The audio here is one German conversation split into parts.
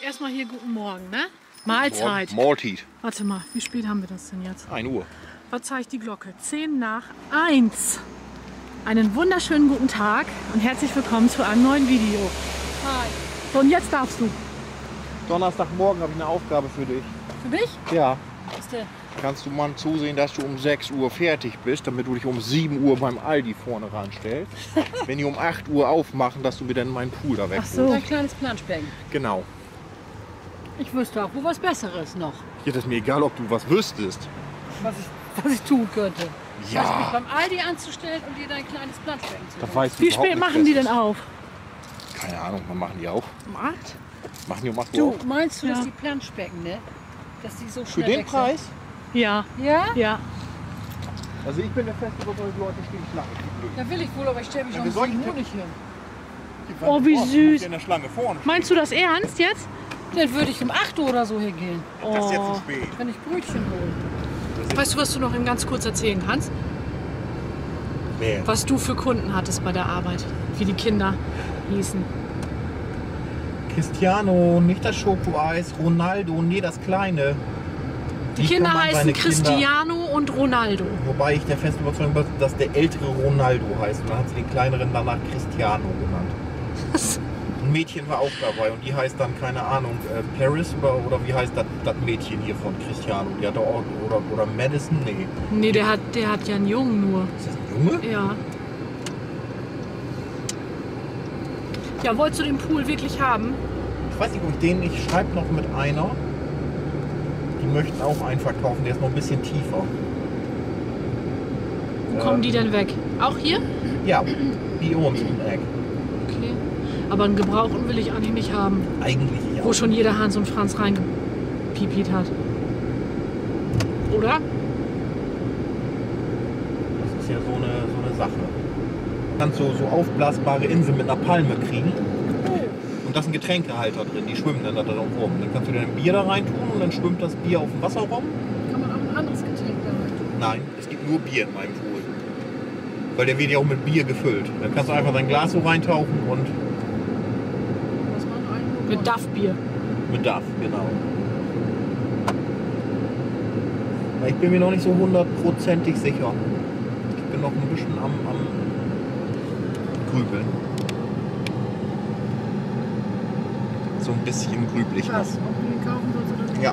erstmal hier guten Morgen, ne? Mahlzeit. Mahlzeit. Warte mal, wie spät haben wir das denn jetzt? 1 Uhr. Was zeigt die Glocke? 10 nach 1. Einen wunderschönen guten Tag und herzlich willkommen zu einem neuen Video. Hi. So, und jetzt darfst du. Donnerstagmorgen habe ich eine Aufgabe für dich. Für mich? Ja. Was denn? Kannst du mal zusehen, dass du um 6 Uhr fertig bist, damit du dich um 7 Uhr beim Aldi vorne ranstellst. Wenn die um 8 Uhr aufmachen, dass du mir dann meinen Pool da wegholst. Ach so. Ein kleines Planschbecken. Genau. Ich wüsste auch, wo was Besseres noch. Ja, das ist mir egal, ob du was wüsstest. Was ich tun könnte. Ja. Weißt du, mich beim Aldi anzustellen und dir dein kleines Planschbecken zu Das holen. weißt du Wie überhaupt spät nicht, machen die was denn auf? ist. Keine Ahnung, wann machen die auf? Um 8? Machen die um 8 Uhr Du, auf? meinst du, dass Ja. die Planschbecken, ne? Dass die so Für schnell den weg Preis? Ja. sind? Ja? Ja. Also ich bin der festen Überzeugung, die Leute stehen Schlange. Da will ich wohl, aber ich stelle mich Ja, um wir sollten- 7 Uhr nicht hin. Oh, wie süß. In der Schlange vorne. Meinst du das ernst jetzt? Dann würde ich um 8 Uhr oder so hingehen, Das ist jetzt Oh. zu spät. wenn ich Brötchen hole. Weißt du, was du noch eben ganz kurz erzählen kannst? Nee. Was du für Kunden hattest bei der Arbeit? Wie die Kinder hießen. Cristiano, nicht das Schokoeis, Ronaldo, nee, das kleine. Die Wie Kinder kann man heißen seine Kinder- Cristiano und Ronaldo. Wobei ich der festen Überzeugung bin, dass der ältere Ronaldo heißt. Und dann hat sie den kleineren danach Cristiano genannt. Ein Mädchen war auch dabei und die heißt dann, keine Ahnung, Paris oder wie heißt das Mädchen hier von Cristiano? Die hat auch, oder Madison? Nee. Nee, der hat ja einen Jungen nur. Ist das ein Junge? Ja. Ja, wolltest du den Pool wirklich haben? Ich weiß nicht, ob ich schreibe noch mit einer. Die möchten auch einen verkaufen, der ist noch ein bisschen tiefer. Wo kommen die denn weg? Auch hier? Ja, wie uns im Eck. Okay. Aber einen Gebrauchten will ich eigentlich nicht haben. Eigentlich ja. Wo schon jeder Hans und Franz reingepipiert hat. Oder? Das ist ja so eine Sache. Du kannst so aufblasbare Inseln mit einer Palme kriegen. Und da ist ein Getränkehalter drin, die schwimmen dann da drin rum. Dann kannst du dir ein Bier da rein tun und dann schwimmt das Bier auf dem Wasser rum. Kann man auch ein anderes Getränk da rein tun? Nein, es gibt nur Bier in meinem Pool. Weil der wird ja auch mit Bier gefüllt. Dann kannst du einfach dein Glas so reintauchen und Was man einen Mit Duff-Bier. mit Duff, genau. Aber ich bin mir noch nicht so hundertprozentig sicher. Ich bin noch ein bisschen am Grübeln. So ein bisschen grüblich noch. Was? Ob du den kaufen sollst oder nicht? Ja,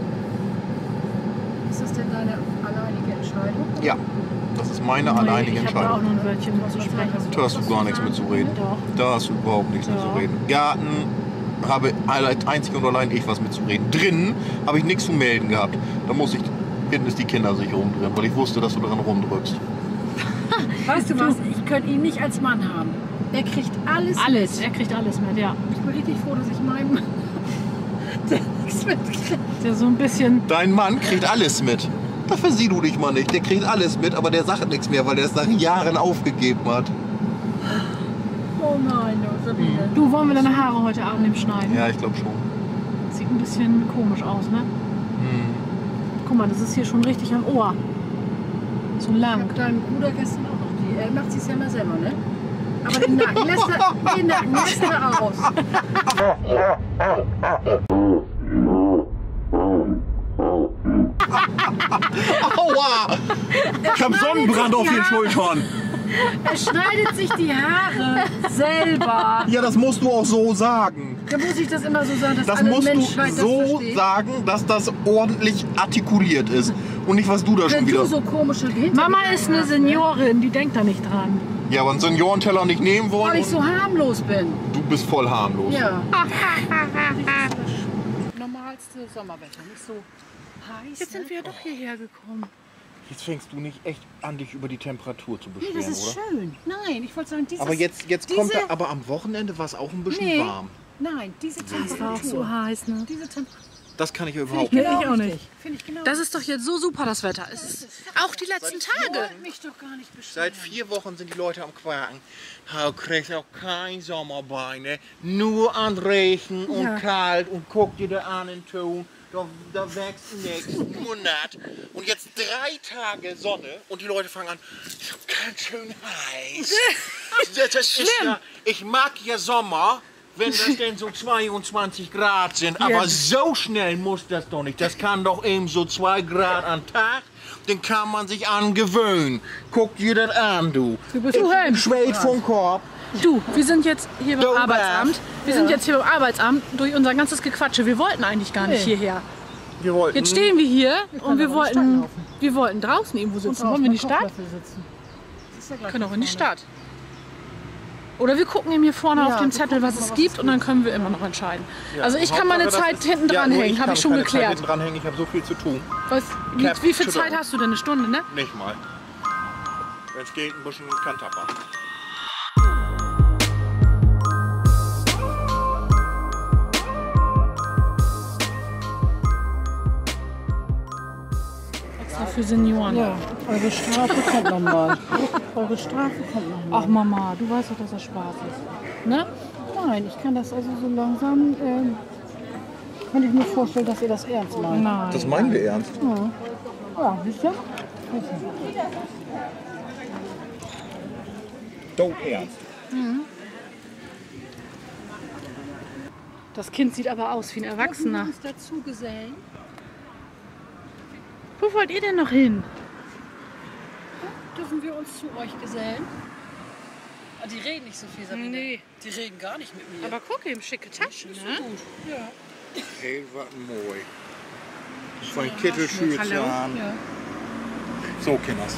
Ist das denn deine alleinige Entscheidung? ja. Das ist meine alleinige Ich habe da auch Entscheidung. noch ein Wörtchen zu sprechen. Da hast du gar nichts mit zu reden. Doch. Da hast du überhaupt nichts mit zu Ja. reden. Garten habe einzig und allein ich was mit zu reden. Drinnen habe ich nichts zu melden gehabt. Da muss ich, hinten ist die Kindersicherung drin, weil ich wusste, dass du daran rumdrückst. Weißt du was? Ich könnte ihn nicht als Mann haben. Er kriegt alles Alles. mit. Er kriegt alles mit, ja. Ich bin richtig froh, dass ich meinem der nichts mitkriegt. Der so ein bisschen. Dein Mann kriegt alles mit. Da versieh du dich mal nicht. Der kriegt alles mit, aber der sagt nichts mehr, weil der es nach Jahren aufgegeben hat. Oh nein, du Sabine. Du, wollen wir deine Haare heute Abend im Schneiden? Ja, ich glaube schon. Sieht ein bisschen komisch aus, ne? Guck mal, das ist hier schon richtig am Ohr. So Ich lang. habe deinem Bruder gestern auch noch die. Er macht sie ja mal selber, ne? Aber den Nacken lässt er aus. Aua! Ich hab Sonnenbrand auf den Schultern. Er schneidet sich die Haare selber. Ja, das musst du auch so sagen. Da muss ich das immer so sagen, dass Das alle musst du Menschheit das so versteht. sagen, dass das ordentlich artikuliert ist. Und nicht, was du da schon Wenn wieder... du so komische Hintergedanken Mama ist eine hast, ne? Seniorin, die denkt da nicht dran. Ja, aber einen Seniorenteller nicht nehmen wollen. Weil ich so harmlos bin. und du bist voll harmlos. Ja. Normalste Sommerwetter, nicht so heiß. Jetzt sind wir ja doch hierher gekommen. Jetzt fängst du nicht echt an, dich über die Temperatur zu Nee, beschweren, das ist oder? schön. Nein, ich wollte sagen, dieses... Aber jetzt diese- kommt er, aber am Wochenende war es auch ein bisschen Nee. warm. Nein, diese Das war auch so Temperatur. heiß, ne? Diese Temperatur. Das kann ich Finde überhaupt ich nicht. genau ich auch nicht. richtig. Finde ich genau Das ist doch jetzt so super, das Wetter. Es ist auch die letzten Tage. richtig. Mich doch gar nicht beschweren. Seit 4 Wochen sind die Leute am Quaken. Du kriegst auch kein Sommerbeine, nur an Regen und Ja. kalt und guck dir da an den Ton. Da wächst nächsten Monat. Und jetzt 3 Tage Sonne und die Leute fangen an, ganz schön heiß. Das ist ja, ich mag ja Sommer, wenn das denn so 22 Grad sind. Aber so schnell muss das doch nicht. Das kann doch eben so 2 Grad am Tag. Den kann man sich angewöhnen. Guck dir das an, du. Du bist Schwed vom Korb. Du, wir sind jetzt hier beim Arbeitsamt. Wir sind jetzt hier beim Arbeitsamt durch unser ganzes Gequatsche. Wir wollten eigentlich gar nicht hierher. Wir wollten Jetzt stehen wir hier und wir wollten draußen irgendwo sitzen. Wollen wir in die Stadt? Wir können auch in die Stadt. Oder wir gucken eben hier vorne auf dem Zettel, was es gibt, und dann können wir immer noch entscheiden. Ja, also ich kann meine Zeit hinten dranhängen, habe ich schon geklärt. Ich habe so viel zu tun. Wie viel Zeit hast du denn? Eine Stunde, ne? Nicht mal. Wenn es geht, ein bisschen Kantapper. Extra für Senioren. Ja, eure Strafe kommt nochmal. Eure Strafe kommt nochmal. Ach Mama, du weißt doch, dass das Spaß ist. Ne? Nein, ich kann das also so langsam, kann ich mir vorstellen, dass ihr das ernst meint. Nein. Das meinen wir ernst. Ja, wisst ihr? Doch ernst. Das Kind sieht aber aus wie ein Erwachsener. Uns dazu gesellen. Wo wollt ihr denn noch hin? Dürfen wir uns zu euch gesellen? Ah, die reden nicht so viel, Sabine. Nee. Die reden gar nicht mit mir. Aber guck eben, schicke Taschen, ne? gut. Ja. Hey, was mooi. So ein Kittelschürchen an. Ja. So, Kinders.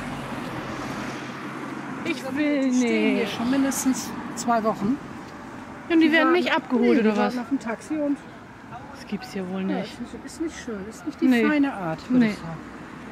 Ich will Die stehen hier nicht. schon mindestens 2 Wochen. Und die werden nicht abgeholt, oder die was? warten auf dem Taxi und Das gibt's hier wohl ja, nicht. ist nicht schön. Ist nicht die Nee. feine Art, würde Nee. ich sagen.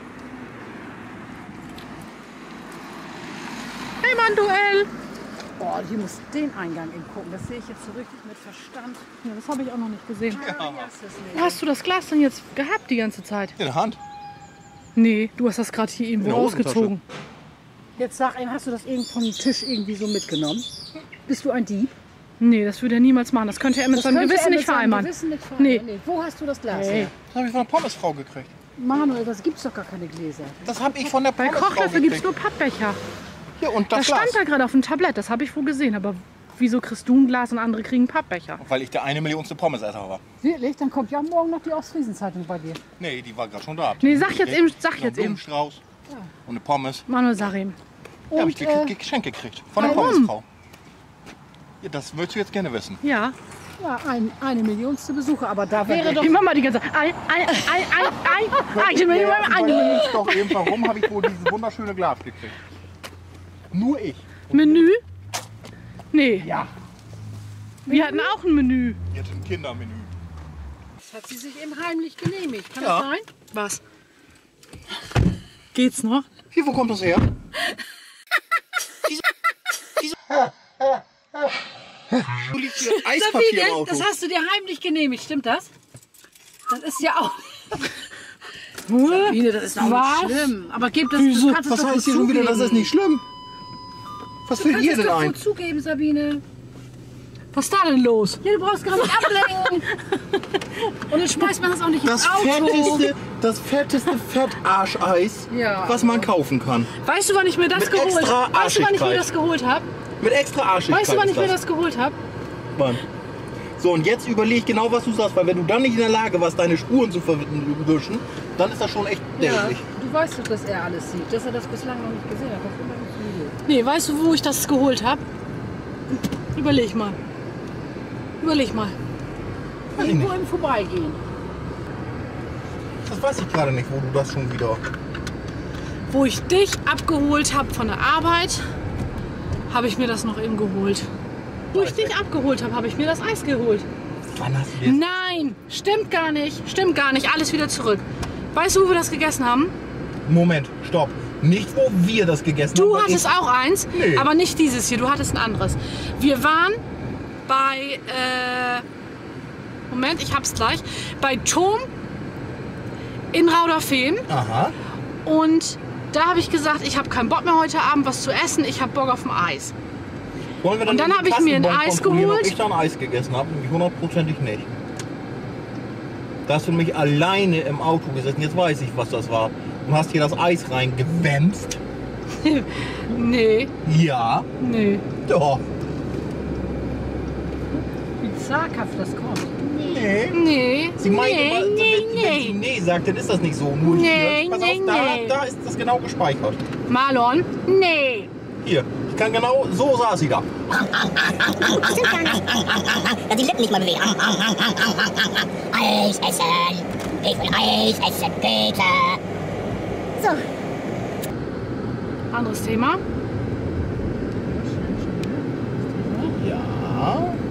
Hey Mann-Duell! Boah, hier muss den Eingang eben gucken. Das sehe ich jetzt so richtig mit Verstand. Ja, das habe ich auch noch nicht gesehen. Erstes Wo hast du das Glas denn jetzt gehabt die ganze Zeit? In der Hand. Nee, du hast das gerade hier irgendwo In der Hosentasche. rausgezogen. Jetzt sag ihm, hast du das irgendwo vom Tisch irgendwie so mitgenommen? Bist du ein Dieb? Nee, das würde er niemals machen. Das könnte er mit seinem könnte Gewissen er mit nicht seinem vereinbaren. Gewissen nicht vereinbaren. Nee. Nee. Wo hast du das Glas Hey. her? Das habe ich von der Pommesfrau gekriegt. Manuel, das gibt's doch gar keine Gläser. Das habe ich von der Bei Pommesfrau Kochlöffel gibt es gekriegt. nur Pappbecher. Hier, und Das das stand Glas. da gerade auf dem Tablett, das habe ich wohl gesehen. Aber wieso kriegst du ein Glas und andere kriegen Pappbecher? Weil ich der 1 Millionste Pommesesser war. Wirklich? Dann kommt ja morgen noch die Ostfriesenzeitung bei dir. Nee, die war gerade schon da. Nee, sag jetzt eben, Noch einen Blumenstrauß und eine Pommes. Manuel, sag ihm. Ja, habe ich Und, geschenkt gekriegt. Von der warum? Pommesfrau. Ja, das willst du jetzt gerne wissen. Ja. Ja, eine Millionste Besucher, aber da wäre doch... Die Mama die ganze Zeit. Doch eben, warum habe ich wohl dieses wunderschöne Glas gekriegt? Nur ich. Menü? Nee. Ja. Wir hatten auch ein Menü. Jetzt ein Kindermenü. Das hat sie sich eben heimlich genehmigt. Kann Ja. das sein? Was? Geht's noch? Hier, wo kommt das her? Du liegt hier Eispapier im Auto. das hast du dir heimlich genehmigt, stimmt das? Das ist ja auch... Was? Sabine, das ist auch Was? nicht schlimm. Aber gib das, Wieso? du kannst es Was doch heißt gut hier schon wieder, zugeben. das ist nicht schlimm? Was Du fällt kannst ihr es denn doch ein? gut zugeben, Sabine. Was ist da denn los? Ja, du brauchst gar nicht ablenken. Und dann schmeißt man das auch nicht Das ins Auto. fetteste Fettaarscheis, Ja. was man kaufen kann. Weißt du, wann ich mir das Mit geholt extra habe? Weißt du, wann ich mir Arschigkeit. das geholt habe? Mit extra Arschigkeit. Weißt du, wann ich ist mir das geholt habe? Mann. So, und jetzt überleg genau, was du sagst, weil wenn du dann nicht in der Lage warst, deine Spuren zu verwischen, dann ist das schon echt Ja, dämlich. du weißt doch, dass er alles sieht. Dass er das bislang noch nicht gesehen hat. Das ist immer nicht so. Nee, weißt du, wo ich das geholt habe? Überleg mal. Überleg mal. Weiß ich Irgendwo nicht. im Vorbeigehen. Das weiß ich gerade nicht, wo du das schon wieder... Wo ich dich abgeholt habe von der Arbeit, habe ich mir das noch eben geholt. Wo ich dich abgeholt habe, habe ich mir das Eis geholt. Wann hast du jetzt... Nein, stimmt gar nicht. Stimmt gar nicht. Alles wieder zurück. Weißt du, wo wir das gegessen haben? Moment, stopp. Nicht, wo wir das gegessen haben. Du weil hattest auch eins, Nee. aber nicht dieses hier. Du hattest ein anderes. Wir waren bei, Moment, ich hab's gleich. Bei Tom in Rauderfehn. Aha. Und da habe ich gesagt, ich habe keinen Bock mehr heute Abend was zu essen. Ich habe Bock auf ein Eis. Wollen wir Und dann den habe ich mir ein Kassenbon Eis kontrollieren, ob geholt. ich dann Eis gegessen habe? Nämlich hundertprozentig nicht. Da hast du nämlich alleine im Auto gesessen. Jetzt weiß ich, was das war. Und hast hier das Eis reingewämst. Nee, Ja. nee. Doch. zaghaft das kommt. Nee. Sie meint immer, wenn sie nee sagt, dann ist das nicht so. Nur hier, pass auf, da ist das genau gespeichert. Marlon? Nee. Hier, ich kann genau, so saß sie da. Dass die Lippen nicht mal bewegen. Eis essen. Ich will Eis essen, bitte. So. Anderes Thema. Ja.